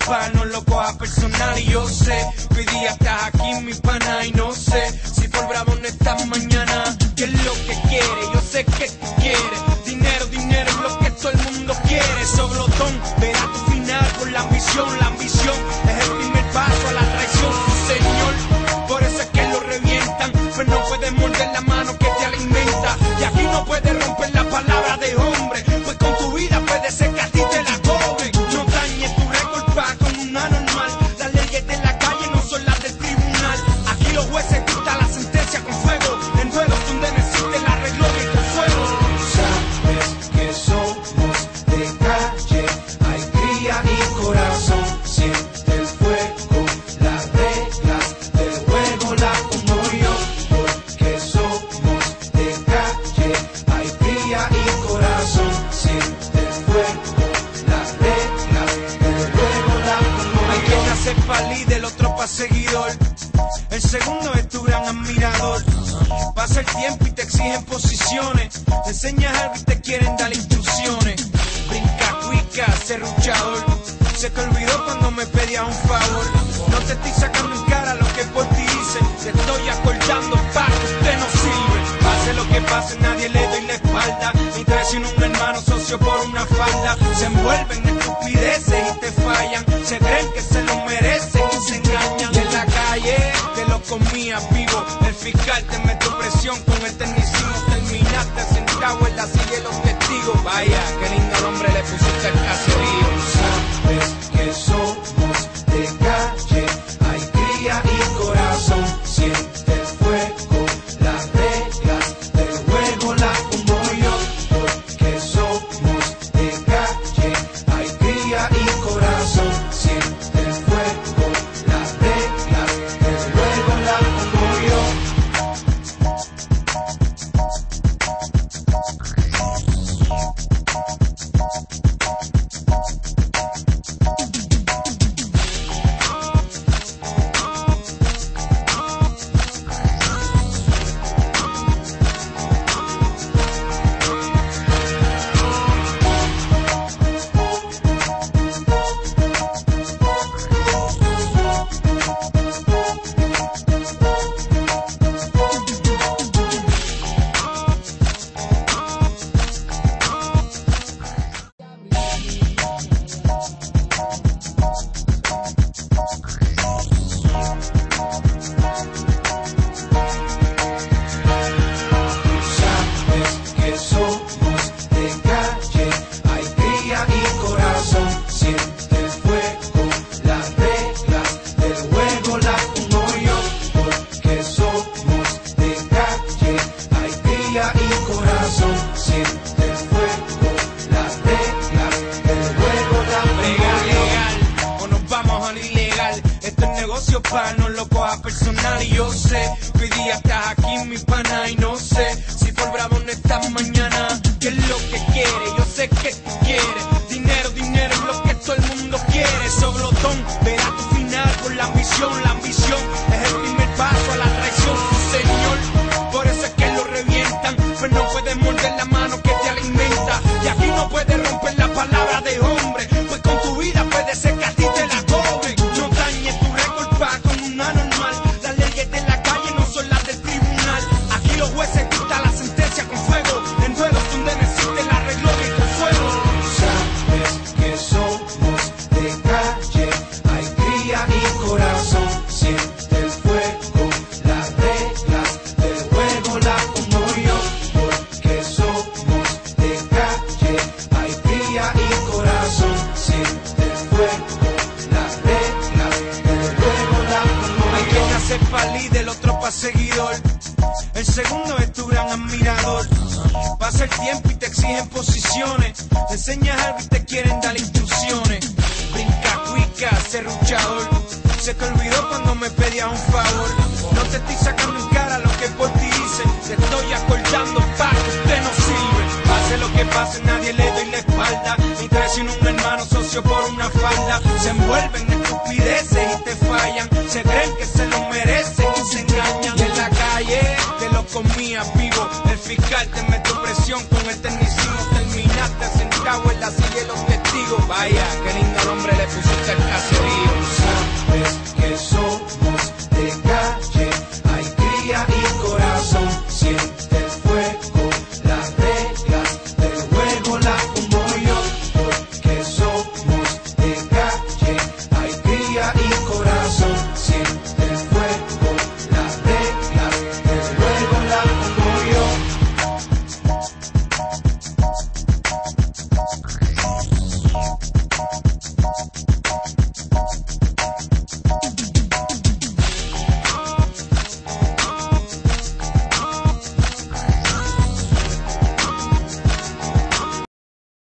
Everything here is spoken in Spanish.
pa, no lo cojas personal. Y yo sé que hoy día estás aquí, mi pana, y no sé si por bravo no estás mañana. ¿Qué es lo que quieres? Yo sé que tú quieres dinero, dinero es lo que todo el mundo quiere. Soblotón, verás tu final con la ambición. La ambición es el primer paso a la traición, sí, señor. Por eso es que lo revientan, pues no puedes morder la mano que te alimenta. Y aquí no puedes romper la palabra de hombre, pues con tu vida puede ser que a ti te la cobren. No dañes tu récord pa' con una normal. Las leyes de la calle no son las del tribunal. Aquí los jueces dictan la sentencia con fuego, en juegos donde no existe el arreglo ni el fuego. Sabes que somos de calle, hay cría y corazón. Siente el fuego, las reglas del juego las pongo yo. Porque somos de calle, hay cría y corazón. Siente el fuego, las reglas del juego las pongo yo. Hay quien nace pa' líder, el otro pa' seguidor. El segundo es tu gran admirador. Pasa el tiempo y te exigen posiciones. Te enseñas algo y te quieren dar instrucciones. Brinca, cuica, serruchador. Se te olvidó cuando me pedías un favor. No te estoy sacando en cara lo que por ti hice. Te estoy acordando pa' que usted no sirve. Pase lo que pase, nadie le doy la espalda. Ni traiciono un hermano socio por una falda. Se envuelven en estupideces y te fallan. Se creen que se lo merecen y se engañan. Y en la calle te lo comías vivo. El fiscal te metió presión con el tecnicismo. Terminaste sentado en la silla de los testigos. Vaya, qué lindo nombre le pusiste al caserío. Sabes que somos de calle, hay cría y corazón. Siente el fuego, las reglas del juego las pongo yo. Porque somos de calle, hay cría y corazón. Siente el fuego, las reglas del juego las pongo yo. Sabes que somos de calle, hay cría y corazón. Siente el fuego, las reglas del juego las pongo yo. Porque somos de calle, hay cría y corazón. Siente el fuego, las reglas del juego las pongo yo. Legal, o nos vamos a lo ilegal. Esto es negocio pa, no lo cojas personal. Y yo sé que hoy día estás aquí, mi pana, y no sé si por bravo no estás mañana. ¿Qué es lo que quieres? Yo sé que tú quieres dinero, dinero es lo que todo el mundo quiere. Soblotón, verás tu final con la ambición. La ambición es el primer paso a la traición, sí, señor. Por eso es que lo revientan, pues no puedes morder la mano que te alimenta. Y aquí no puedes romper la palabra de hombre, pues con tu vida puede ser que a ti te la cobren. No dañes tu récord pa' con una normal. Las leyes de la calle no son las del tribunal. Aquí los jueces dictan la sentencia con fuego, en juegos donde no existe el arreglo ni el fuego. Sabes que somos de calle, hay cría y corazón. Siente el fuego, las reglas del juego las pongo yo. Porque somos de calle, hay cría y corazón. Siente el fuego, las reglas del juego las pongo Hay yo. quien nace pa' líder, el otro pa' seguidor. El segundo es tu gran admirador. Pasa el tiempo y te exigen posiciones. Te enseñas algo y te quieren dar instrucciones. Brinca, cuica, serruchador. Se te olvidó cuando me pedías un favor. No te estoy sacando en cara lo que por ti hice. Te estoy acordando pa' que usted no sirve. Pase lo que pase, nadie le doy la espalda. Ni traiciono un hermano socio por una falda. Se envuelven en estupideces y te fallan. Se creen que se lo merecen y se engañan. Y en la calle te lo comías vivo. El fiscal te metió presión con el tecnicismo.